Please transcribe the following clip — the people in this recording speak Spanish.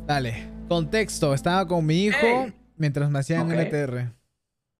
Dale. Contexto. Estaba con mi hijo Ey. mientras me hacían Ok. NTR.